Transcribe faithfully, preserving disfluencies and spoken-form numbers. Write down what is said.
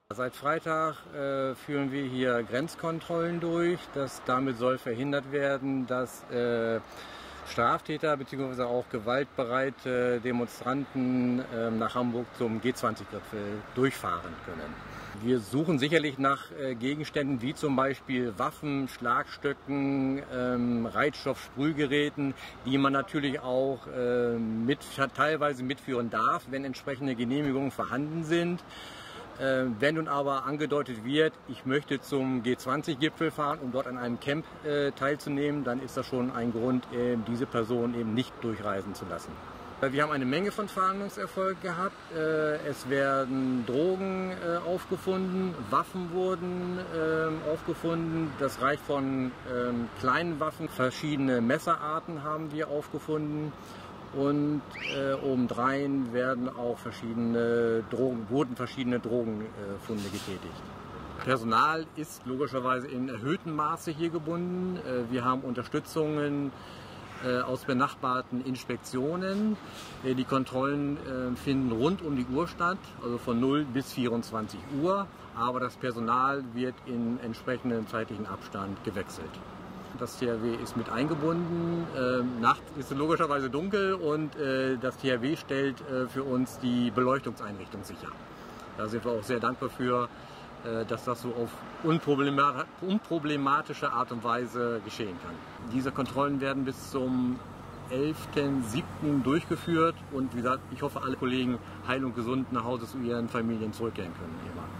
Seit Freitag äh, führen wir hier Grenzkontrollen durch. Das, damit soll verhindert werden, dass äh, Straftäter bzw. auch gewaltbereite Demonstranten äh, nach Hamburg zum G zwanzig Gipfel durchfahren können. Wir suchen sicherlich nach äh, Gegenständen wie zum Beispiel Waffen, Schlagstöcken, ähm, Reizstoffsprühgeräten, die man natürlich auch äh, mit, teilweise mitführen darf, wenn entsprechende Genehmigungen vorhanden sind. Äh, wenn nun aber angedeutet wird, ich möchte zum G zwanzig Gipfel fahren, um dort an einem Camp äh, teilzunehmen, dann ist das schon ein Grund, äh, diese Person eben nicht durchreisen zu lassen. Wir haben eine Menge von Fahndungserfolg gehabt. Äh, es werden Drogen äh, aufgefunden, Waffen wurden äh, aufgefunden. Das reicht von äh, kleinen Waffen, verschiedene Messerarten haben wir aufgefunden. Und äh, obendrein werden auch verschiedene Drogen, wurden verschiedene Drogenfunde äh, getätigt. Personal ist logischerweise in erhöhtem Maße hier gebunden. Äh, wir haben Unterstützungen äh, aus benachbarten Inspektionen. Äh, die Kontrollen äh, finden rund um die Uhr statt, also von null bis vierundzwanzig Uhr. Aber das Personal wird in entsprechendem zeitlichen Abstand gewechselt. Das T H W ist mit eingebunden. Ähm, Nacht ist logischerweise dunkel und äh, das T H W stellt äh, für uns die Beleuchtungseinrichtung sicher. Da sind wir auch sehr dankbar für, äh, dass das so auf unproblematische Art und Weise geschehen kann. Diese Kontrollen werden bis zum elften siebten durchgeführt und wie gesagt, ich hoffe, alle Kollegen heil und gesund nach Hause zu ihren Familien zurückkehren können.